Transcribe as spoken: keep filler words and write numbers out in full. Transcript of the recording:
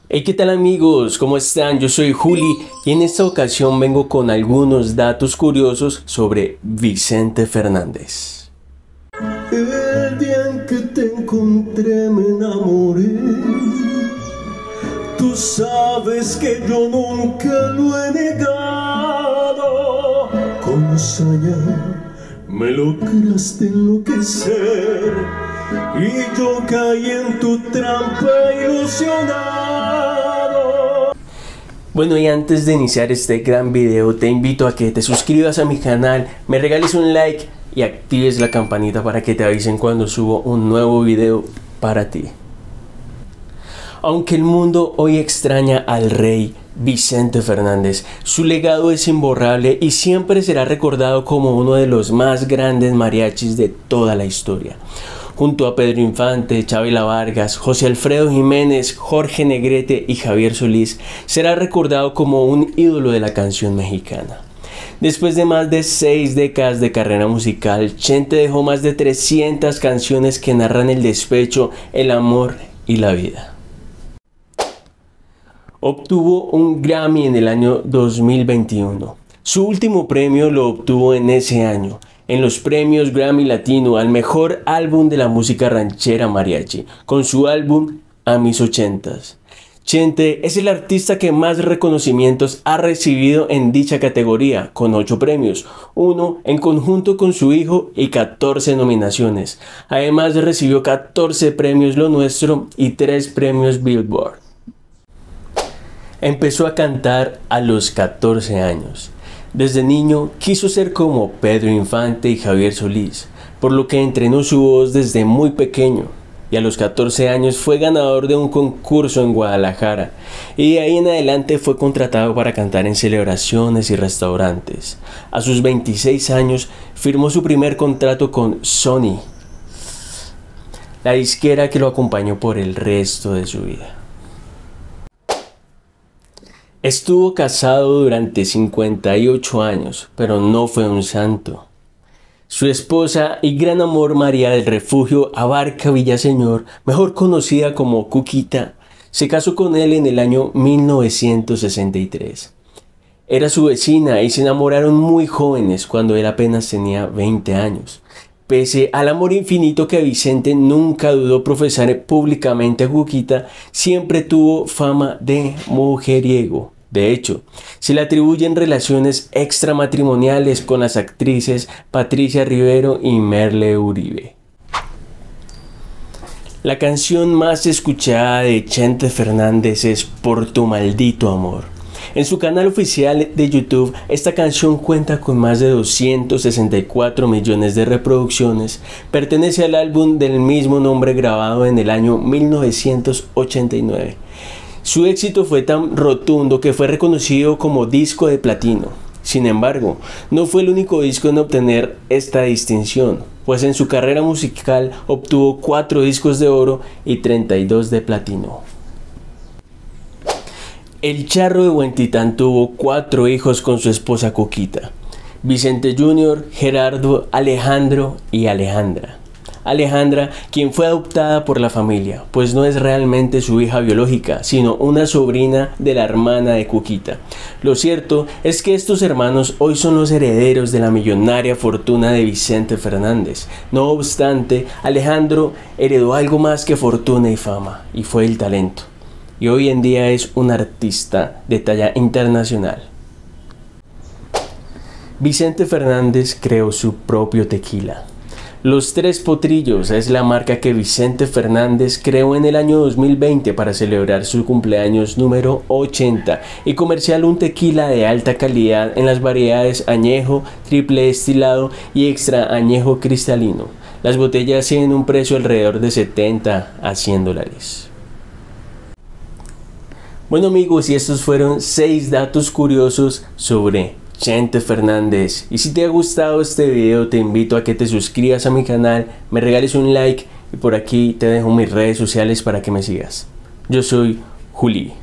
Hey, ¿qué tal amigos? ¿Cómo están? Yo soy Juli y en esta ocasión vengo con algunos datos curiosos sobre Vicente Fernández. El día en que te encontré me enamoré. Tú sabes que yo nunca lo he negado. Con saña me lograste enloquecer y yo caí en tu trampa ilusionado. Bueno, y antes de iniciar este gran video te invito a que te suscribas a mi canal, me regales un like y actives la campanita para que te avisen cuando subo un nuevo video para ti. Aunque el mundo hoy extraña al rey Vicente Fernández, su legado es imborrable y siempre será recordado como uno de los más grandes mariachis de toda la historia. Junto a Pedro Infante, Chavela Vargas, José Alfredo Jiménez, Jorge Negrete y Javier Solís, será recordado como un ídolo de la canción mexicana. Después de más de seis décadas de carrera musical, Chente dejó más de trescientas canciones que narran el despecho, el amor y la vida. Obtuvo un Grammy en el año dos mil veintiuno. Su último premio lo obtuvo en ese año, en los premios Grammy Latino al mejor álbum de la música ranchera mariachi, con su álbum A Mis Ochentas. Chente es el artista que más reconocimientos ha recibido en dicha categoría, con ocho premios, uno en conjunto con su hijo y catorce nominaciones. Además recibió catorce premios Lo Nuestro y tres premios Billboard. Empezó a cantar a los catorce años. Desde niño quiso ser como Pedro Infante y Javier Solís, por lo que entrenó su voz desde muy pequeño, y a los catorce años fue ganador de un concurso en Guadalajara, y de ahí en adelante fue contratado para cantar en celebraciones y restaurantes. A sus veintiséis años firmó su primer contrato con Sony, la disquera que lo acompañó por el resto de su vida. Estuvo casado durante cincuenta y ocho años, pero no fue un santo. Su esposa y gran amor María del Refugio Abarca Villaseñor, mejor conocida como Cuquita, se casó con él en el año mil novecientos sesenta y tres. Era su vecina y se enamoraron muy jóvenes cuando él apenas tenía veinte años. Pese al amor infinito que Vicente nunca dudó profesar públicamente a Cuquita, siempre tuvo fama de mujeriego. De hecho, se le atribuyen relaciones extramatrimoniales con las actrices Patricia Rivero y Merle Uribe. La canción más escuchada de Chente Fernández es Por tu maldito amor. En su canal oficial de YouTube, esta canción cuenta con más de doscientos sesenta y cuatro millones de reproducciones. Pertenece al álbum del mismo nombre grabado en el año mil novecientos ochenta y nueve. Su éxito fue tan rotundo que fue reconocido como disco de platino. Sin embargo, no fue el único disco en obtener esta distinción, pues en su carrera musical obtuvo cuatro discos de oro y treinta y dos de platino. El Charro de Huentitán tuvo cuatro hijos con su esposa Cuquita: Vicente Junior, Gerardo, Alejandro y Alejandra. Alejandra, quien fue adoptada por la familia, pues no es realmente su hija biológica, sino una sobrina de la hermana de Cuquita. Lo cierto es que estos hermanos hoy son los herederos de la millonaria fortuna de Vicente Fernández. No obstante, Alejandro heredó algo más que fortuna y fama, y fue el talento. Y hoy en día es un artista de talla internacional. Vicente Fernández creó su propio tequila. Los Tres Potrillos es la marca que Vicente Fernández creó en el año dos mil veinte para celebrar su cumpleaños número ochenta y comercializar un tequila de alta calidad en las variedades añejo, triple destilado y extra añejo cristalino. Las botellas tienen un precio alrededor de setenta a cien dólares. Bueno amigos, y estos fueron seis datos curiosos sobre Chente Fernández. Y si te ha gustado este video, te invito a que te suscribas a mi canal, me regales un like y por aquí te dejo mis redes sociales para que me sigas. Yo soy Juli.